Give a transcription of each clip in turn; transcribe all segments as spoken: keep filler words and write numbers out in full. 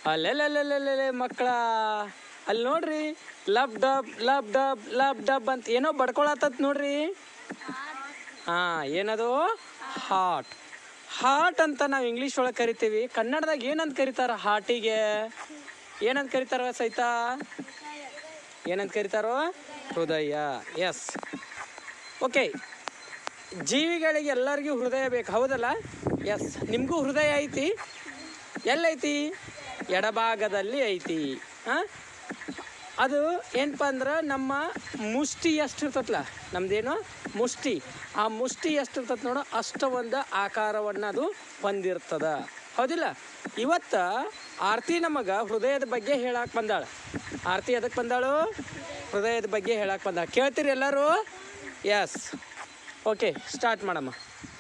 ಅಲ್ಲೆಲ್ಲೆಲ್ಲೆಲ್ಲೆಲ್ಲೆ ಮಕ್ಕಳ ಅಲ್ಲಿ ನೋಡ್ರಿ lub dub lub dub lub dub ಅಂತ ಏನೋ ಬಡ್ಕೊಳತ್ತತ್ ನೋಡ್ರಿ. ಹಾಂ, ಏನದು? ಹಾರ್ಟ್. ಹಾರ್ಟ್ ಅಂತ ನಾವು ಇಂಗ್ಲೀಷ್ ಒಳಗೆ ಕರಿತೀವಿ. ಕನ್ನಡದಾಗ ಏನಂತ ಕರೀತಾರ ಹಾರ್ಟಿಗೆ? ಏನಂತ ಕರೀತಾರ ಸಹಿತ? ಏನಂತ ಕರೀತಾರೋ? ಹೃದಯ. Yes, okay. ಜೀವಿಗಳಿಗೆ ಎಲ್ಲರಿಗೂ ಹೃದಯ ಬೇಕು, ಹೌದಲ್ಲ? ಎಸ್, ನಿಮಗೂ ಹೃದಯ ಐತಿ. ಎಲ್ಲೈತಿ? ಎಡಭಾಗದಲ್ಲಿ ಐತಿ. ಹಾಂ, ಅದು ಏನಪ್ಪ ಅಂದ್ರೆ ನಮ್ಮ ಮುಷ್ಟಿ ಎಷ್ಟು ಇರ್ತತಲ್ಲ, ನಮ್ಮದೇನು ಮುಷ್ಟಿ, ಆ ಮುಷ್ಟಿ ಎಷ್ಟು ಇರ್ತದೆ ನೋಡು, ಅಷ್ಟು ಒಂದು ಆಕಾರವನ್ನು ಅದು ಹೊಂದಿರ್ತದ, ಹೌದಿಲ್ಲ? ಇವತ್ತು ಆರತಿ ನಮಗೆ ಹೃದಯದ ಬಗ್ಗೆ ಹೇಳಕ್ಕೆ ಬಂದಾಳ. ಆರತಿ ಅದಕ್ಕೆ ಬಂದಾಳು? ಹೃದಯದ ಬಗ್ಗೆ ಹೇಳಕ್ಕೆ ಬಂದಾಳ. ಕೇಳ್ತೀರಿ ಎಲ್ಲರೂ? ಎಸ್, ಓಕೆ, ಸ್ಟಾರ್ಟ್ ಮಾಡಮ್ಮ.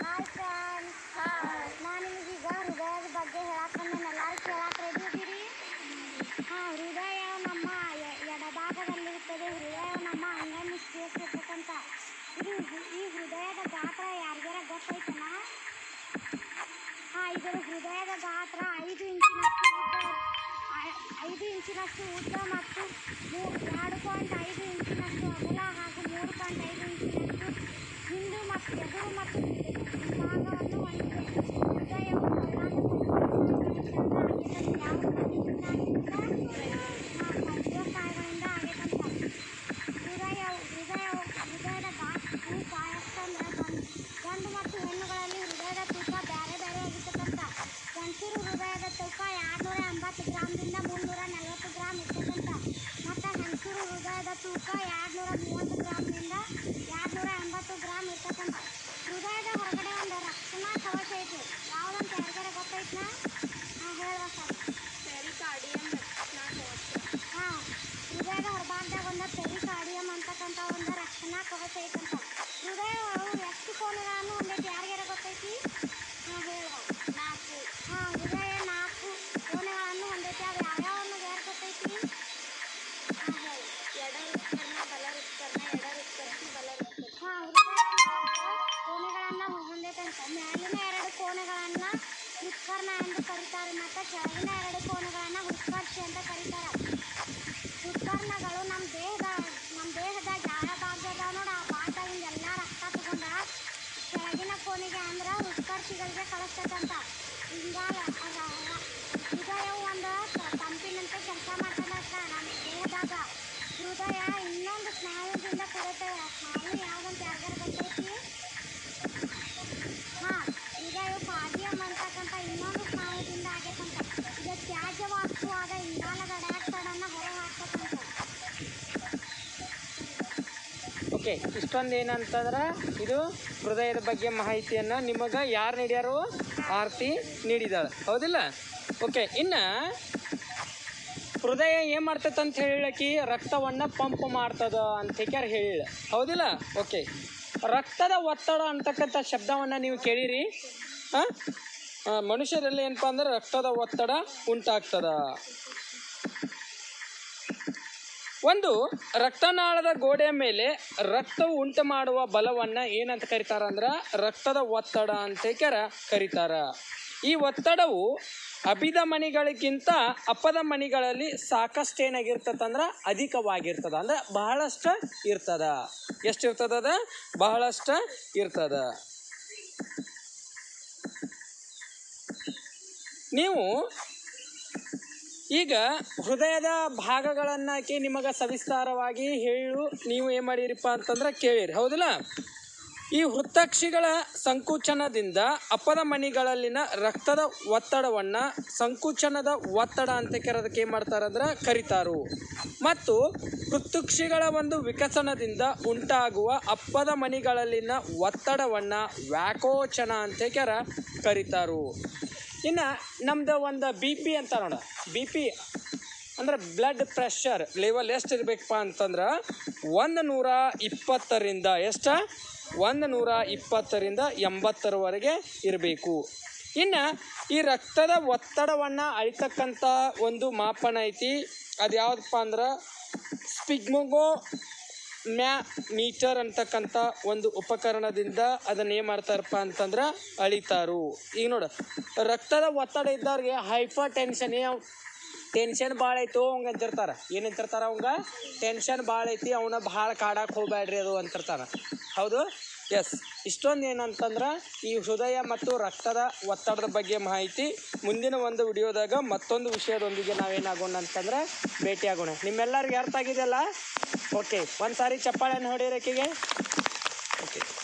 ಈ ಹೃದಯದ ಗಾತ್ರ ಯಾರಿಗಾರ ಗೊತ್ತೈತನ? ಹಾಂ, ಇದರ ಹೃದಯದ ಗಾತ್ರ ಐದು ಇಂಚಿನಷ್ಟು ಉದ್ದ ಐದು ಇಂಚಿನಷ್ಟು ಉದ್ದ ಮತ್ತು ಎರಡು ಪಾಯಿಂಟ್ ಐದು ಇಂಚಿನಷ್ಟು ಅಗಲ ಹಾಗೂ ಮೂರು ಪಾಯಿಂಟ್ ಐದು ಇಂಚಿನಷ್ಟು ಹಿಂಡು ಮತ್ತು ಎದುರು ಮತ್ತು ಭಾಗವನ್ನು ಹೊಂದಿದೆ. ಹೃದಯವು ಪಂಚಕಾಯಗಳಿಂದ ಆಗೇತಂತ. ಹೃದಯ ಹೃದಯ ಹೃದಯದ ತೂಕ ಎಷ್ಟಂದ್ರೆ ಗಂಡು ಮತ್ತು ಹೆಣ್ಣುಗಳಲ್ಲಿ ಹೃದಯದ ತೂಕ ಬೇರೆ ಬೇರೆ ಆಗಿರ್ತಕ್ಕಂಥ. ಗಂಡಸರು ಹೃದಯದ ತೂಕ ಎರಡುನೂರ ಎಂಬತ್ತು ಗ್ರಾಮ್ದಿಂದ ಮುನ್ನೂರ ನಲವತ್ತು ಗ್ರಾಮ್ ಇರ್ತಕ್ಕಂಥ. ಮತ್ತು ಹೆಂಗಸರು ಹೃದಯದ ತೂಕ ಎರಡುನೂರ ಮೂವತ್ತು ಗ್ರಾಮ್ನಿಂದ ಎರಡುನೂರ ಎಂಬತ್ತು ಗ್ರಾಮ್ ಇರ್ತಕ್ಕಂಥ. ಹೃದಯದ ಹೊರಗಡೆ ಒಂದು ರಕ್ಷಣಾ ಕವಚ ಐತಿ. ಯಾವುದಂತ ಯಾರಿಗಾರ ಗೊತ್ತೈತ್ನಾ? ಹಾಂ, ಹೇಳುವ ಸರ್. ಪೆರಿಕಾರ್ಡಿಯಂ ರಕ್ಷಣಾ ಕವಚ. ಹಾಂ, ಹೃದಯದ ಹೊರಭಾಗದಾಗ ಒಂದು ಪೆರಿಕಾರ್ಡಿಯಂ ಅಂತಕ್ಕಂಥ ಒಂದು ರಕ್ಷಣಾ ಕವಚ ಐತಂತ. ಹೃದಯವು ಎಷ್ಟು ಕೋಣೆಗಳನ್ನು ಹೊಂದೈತಿ? ಯಾರಿಗಾರ ಗೊತ್ತೈತಿ? ಹಾಂ, ಹೇಳುವ. ನಾಲ್ಕು. ಹಾಂ, ಹೃದಯ ನಾಲ್ಕು ಕೋಣೆಗಳನ್ನು ಹೊಂದೈತಿ. ಅದು ಯಾವ್ಯಾವ ಅನ್ನೋದು ಯಾರು ಗೊತ್ತೈತಿ? ಹಾಂ, ಹೇಳಿ. ಎಡ ಹೃತ್ಕರ್ಣ, ಬಲ ಹೃತ್ಕರ್ಣ, ಎಡ ಹೃತ್ಕರ್ಣ, ಬಲ ಹೃತ್ಕರ್ಣ. ಹಾಂ, ಹೃದಯ ಕೋಣೆಗಳನ್ನು ಹೊಂದೈತಂತ. ಮೇಲಿನ ಎರಡು ಕೋಣೆಗಳನ್ನು ಹೃತ್ಕರ್ಣ ಎಂದು ಕರೀತಾರೆ ಮತ್ತು ಕೆಳಗಿನ ಎರಡು ಕೋಣೆಗಳನ್ನು ಹೃತ್ಕರ್ಷಿ ಅಂತ ಕರೀತಾರೆ. ಹೃತ್ಕರ್ಣಗಳು ನಮ್ಮ ದೇಹದ ನಮ್ಮ ದೇಹದಾಗ ಯಾವ ಭಾಗದ ನೋಡ, ಆ ಭಾಗದಾಗಿಂದ ಎಲ್ಲ ರಕ್ತ ತಗೊಂಡ ಕೆಳಗಿನ ಕೋಣೆಗೆ ಅಂದ್ರೆ ಹೃತ್ಕರ್ಷಿಗಳಿಗೆ ಕಳಿಸ್ತದಂತ. ಹಿಂಗಾಲ ಹೃದಯವು ಒಂದು ಪಂಪಿನಂತೆ ಕೆಲಸ ಮಾಡ್ತದಂತ ನಮ್ಮ ದೇಹದಾಗ. ಹೃದಯ ಇನ್ನೊಂದು ಸ್ನಾಯುದಿಂದ ಕೂಡುತ್ತೆ. ಸ್ನಾಯು ಯಾವುದಂತ ಯಾರಿಗಾರ ಗೊತ್ತೈತಿ? ಹಾಂ, ಹೃದಯವು ಕಾರ್ಡಿಯಂ ಅಂತಕ್ಕಂಥ ಇನ್ನೊಂದು ಸ್ನಾಯುದಿಂದ ಆಗೈತಂತ. ಇದು ತ್ಯಾಜ್ಯ ವಸ್ತುವಾದ ಇಂಗಾಲದ ಡೈಆಕ್ಸೈಡನ್ನು ಹೊರ ಹಾಕ್ತಕ್ಕಂಥ. ಓಕೆ, ಇಷ್ಟೊಂದು ಏನಂತಂದ್ರೆ ಇದು ಹೃದಯದ ಬಗ್ಗೆ ಮಾಹಿತಿಯನ್ನು ನಿಮಗೆ ಯಾರು ನೀಡ್ಯಾರು? ಆರತಿ ನೀಡಿದಾಳೆ, ಹೌದಿಲ್ಲ? ಓಕೆ, ಇನ್ನು ಹೃದಯ ಏನು ಮಾಡ್ತೈತೆ ಅಂತ ಹೇಳಕ್ಕೆ ರಕ್ತವನ್ನು ಪಂಪ್ ಮಾಡ್ತದ ಅಂತ ಯಾರು ಹೇಳಿಲ್ಲ, ಹೌದಿಲ್ಲ? ಓಕೆ, ರಕ್ತದ ಒತ್ತಡ ಅಂತಕ್ಕಂಥ ಶಬ್ದವನ್ನು ನೀವು ಕೇಳಿರಿ. ಹಾಂ, ಮನುಷ್ಯರಲ್ಲಿ ಏನಪ್ಪ ಅಂದ್ರೆ ರಕ್ತದ ಒತ್ತಡ ಉಂಟಾಗ್ತದ. ಒಂದು ರಕ್ತನಾಳದ ಗೋಡೆಯ ಮೇಲೆ ರಕ್ತವು ಉಂಟು ಮಾಡುವ ಬಲವನ್ನು ಏನಂತ ಕರೀತಾರ ಅಂದ್ರೆ ರಕ್ತದ ಒತ್ತಡ ಅಂತ ಕರೀತಾರ. ಈ ಒತ್ತಡವು ಅಭಿದ ಮಣಿಗಳಿಗಿಂತ ಅಪದ ಮಣಿಗಳಲ್ಲಿ ಸಾಕಷ್ಟು ಏನಾಗಿರ್ತದಂದ್ರೆ ಅಧಿಕವಾಗಿರ್ತದ, ಅಂದ್ರೆ ಬಹಳಷ್ಟು ಇರ್ತದ. ಎಷ್ಟು ಇರ್ತದ? ಬಹಳಷ್ಟು ಇರ್ತದ. ನೀವು ಈಗ ಹೃದಯದ ಭಾಗಗಳನ್ನಾಕಿ ನಿಮಗೆ ಸವಿಸ್ತಾರವಾಗಿ ಹೇಳು ನೀವು ಏನು ಮಾಡಿರಿಪ್ಪ ಅಂತಂದ್ರೆ ಕೇಳಿರಿ, ಹೌದಿಲ್ಲ? ಈ ಹೃತ್ತಕ್ಷಿಗಳ ಸಂಕುಚನದಿಂದ ಅಪದ ಮಣಿಗಳಲ್ಲಿನ ರಕ್ತದ ಒತ್ತಡವನ್ನು ಸಂಕುಚನದ ಒತ್ತಡ ಅಂತ ಕರೆದಕ್ಕೆ ಏನು ಮಾಡ್ತಾರಂದ್ರೆ ಕರೀತಾರು. ಮತ್ತು ಹೃತ್ತಕ್ಷಿಗಳ ಒಂದು ವಿಕಸನದಿಂದ ಉಂಟಾಗುವ ಅಪ್ಪದ ಮಣಿಗಳಲ್ಲಿನ ಒತ್ತಡವನ್ನು ವ್ಯಾಕೋಚನ ಅಂತ ಕೆರ ಕರೀತಾರು. ಇನ್ನು ನಮ್ದು ಒಂದು ಬಿ ಪಿ ಅಂತ ನೋಡ, ಬಿ ಪಿ ಅಂದ್ರೆ ಬ್ಲಡ್ ಪ್ರೆಷರ್ ಲೆವೆಲ್ ಎಷ್ಟು ಇರಬೇಕಪ್ಪ ಅಂತಂದ್ರೆ ಒಂದು ನೂರ ಇಪ್ಪತ್ತರಿಂದ ಎಷ್ಟು ಒಂದು ನೂರ ಇಪ್ಪತ್ತರಿಂದ ಎಂಬತ್ತರವರೆಗೆ ಇರಬೇಕು. ಇನ್ನು ಈ ರಕ್ತದ ಒತ್ತಡವನ್ನು ಅಳಿತಕ್ಕಂಥ ಒಂದು ಮಾಪನ ಐತಿ. ಅದು ಯಾವುದಪ್ಪ ಅಂದ್ರೆ ಸ್ಪಿಗ್ಮೋಗೋ ಮ್ಯಾ ಮೀಟರ್ ಅಂತಕ್ಕಂಥ ಒಂದು ಉಪಕರಣದಿಂದ ಅದನ್ನು ಏನು ಮಾಡ್ತಾರಪ್ಪ ಅಂತಂದ್ರೆ ಅಳಿತಾರು. ಈಗ ನೋಡು, ರಕ್ತದ ಒತ್ತಡ ಇದ್ದವ್ರಿಗೆ ಹೈಪರ್ ಟೆನ್ಷನ್ ಟೆನ್ಷನ್ ಭಾಳ ಐತೋ ಅವಂಗೆ ಅಂತಿರ್ತಾರೆ ಏನಂತಿರ್ತಾರೆ ಅವಂಗ ಟೆನ್ಷನ್ ಭಾಳ ಐತಿ ಅವನ ಭಾಳ ಕಾಡಕ್ಕೆ ಹೋಗ್ಬೇಡ್ರಿ ಅದು ಅಂತಿರ್ತಾನೆ ಹೌದು. ಎಸ್, ಇಷ್ಟೊಂದು ಏನಂತಂದ್ರೆ ಈ ಹೃದಯ ಮತ್ತು ರಕ್ತದ ಒತ್ತಡದ ಬಗ್ಗೆ ಮಾಹಿತಿ. ಮುಂದಿನ ಒಂದು ವಿಡಿಯೋದಾಗ ಮತ್ತೊಂದು ವಿಷಯದೊಂದಿಗೆ ನಾವೇನಾಗೋಣ ಅಂತಂದ್ರೆ ಭೇಟಿಯಾಗೋಣ. ನಿಮ್ಮೆಲ್ಲರಿಗೂ ಅರ್ಥ ಆಗಿದೆಯಲ್ಲ? ಓಕೆ, ಒಂದು ಸಾರಿ ಚಪ್ಪಾಳೆಯನ್ನು ಹೊಡೆಯೋರಕ್ಕಿಗೆ. ಓಕೆ.